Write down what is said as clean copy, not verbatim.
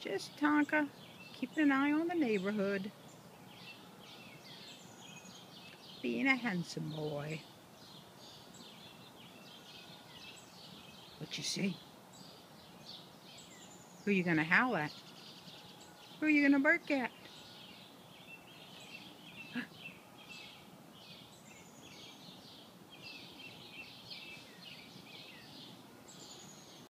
Just Tonka, keeping an eye on the neighborhood. Being a handsome boy. What you see? Who you gonna howl at? Who you gonna bark at?